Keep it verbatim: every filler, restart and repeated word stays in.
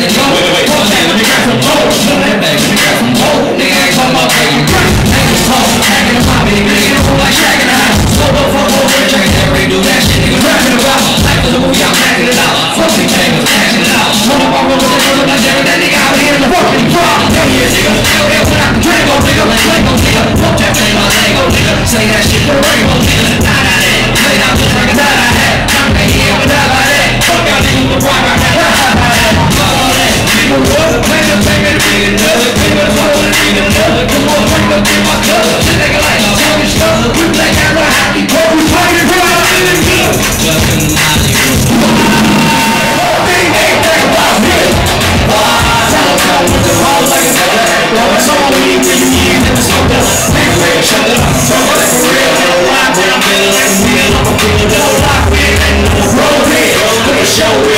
the go. Wait, wait, come on, let me grab some more. Show that back, let me grab some more. Nigga ain't talking about taking crack. Niggas talk, hacking the poppy, nigga get a whole like shacking the house. Slow up for a whole rich, I can never do that shit. Niggas rapping about life is a movie, I'm backing it out. Fuck these niggas, backing it out. Hold up, I'm rolling with the like Jerry, that nigga out here in the fucking crowd. Hell yeah, nigga, hell yeah, when I can drink, oh nigga, Lego, nigga. Fuck that thing, my Lego, nigga. Say that shit for rainbow, nigga. Nah, nah, nah. Play down just like a nah, nah, nah. I'm the here, but nah, nah, nah. Fuck y'all niggas with rock, rock, nah, nah, nah, nah. Fuck all that. People what? Play the thing, and bring another. Play the flow, and bring another. Come on, bring up in my club. Shit nigga like a fucking stuff. We play out right, happy, cold, we fucking good. Feeling good. Just in Hollywood. Thing ain't that about me. Tell them come with the balls like a nigga. It's all we need when you need it. It's so dumb. Nigga, man, shut up. So what if for real? Little rock, when I'm feeling like a wheel. I'm a feeling little rock, man. And I'm a road head. Look at show